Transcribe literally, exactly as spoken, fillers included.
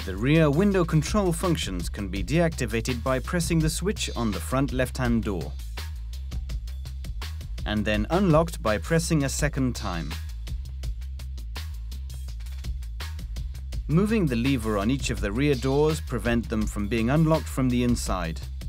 The rear window control functions can be deactivated by pressing the switch on the front left-hand door, and then unlocked by pressing a second time. Moving the lever on each of the rear doors prevent them from being unlocked from the inside.